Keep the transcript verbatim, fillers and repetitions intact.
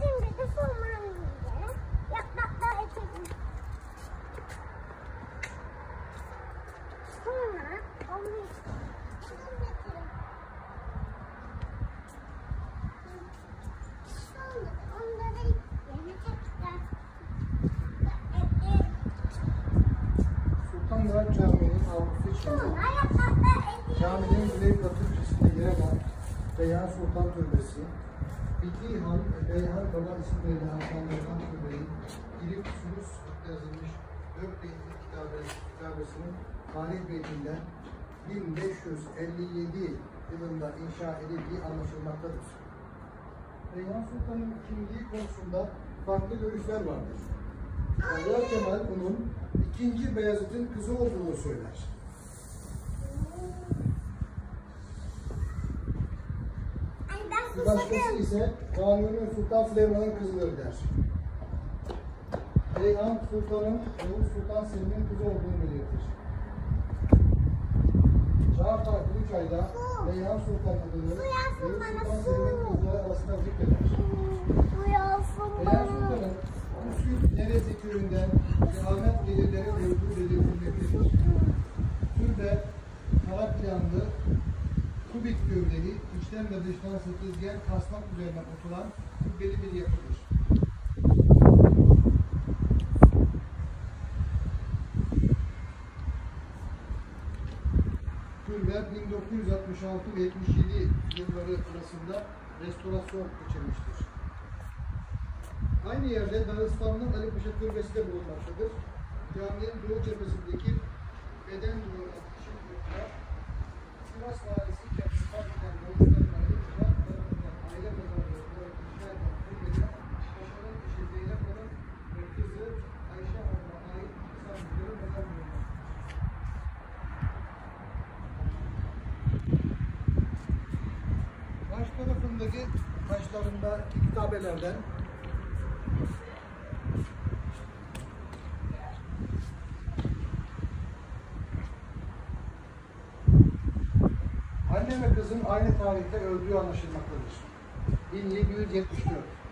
Şimdi de formanı giyelim. Yapraklar ekelim. Sonra onu Sultan Murat Camii'nin avlusu içinde caminin güneybatı köşesinde yer alan Beyhan Sultan Türbesi, Fikri Han ve Beyhan Baba isimleriyle adlandırılan türbenin Girip Sulus yazılmış dört beytli kitabesinin tarih beytinden bin beş yüz elli yedi yılında inşa edildiği anlaşılmaktadır. Beyhan Sultan'ın kimliği konusunda farklı görüşler vardır. Yahya Kemal onun ikinci Beyazıt'ın kızı olduğunu söyler. Bir başkası ise Kanuni Sultan Süleyman'ın kızıdır der. Beyhan Sultan'ın Yavuz Sultan Selim'in kızı olduğunu belirtir. Çağatay Kılıçay'da Beyhan Sultan adını Yavuz Sultan Selim'in kızları arasında zikreder. Beyhan Sultan'ın Üsküp Nerezi köyünden cehamet gelirleri olduğu belirtilmektedir. Türbe, Karakyanlı, kubik gövdeli, içten ve dıştan sekizgen kasnak üzerine oturan kubbeli bir yapıdır. Türbe bin dokuz yüz altmış altı ve yetmiş yedi yılları arasında restorasyon geçirmiştir. Aynı yerde Dağıstan'ın Ali Paşa Türbesi de bulunmaktadır. Caminin doğu cephesindeki beden duvarı ışık yurtlar, Sivas valisi kendisi fark eden Dağıstan'ın Ali Paşa tarafından aile mezarlığı olarak inşa edilen türbede Paşa'nın eşi Zeynep Hanım ve kızı Ayşe Hanım'a ait İslamcıların mezar bulunmaktadır. Baş tarafındaki taşlarında kitabelerden anne ve kızın aynı tarihte öldüğü anlaşılmaktadır. bin yedi yüz yetmiş dört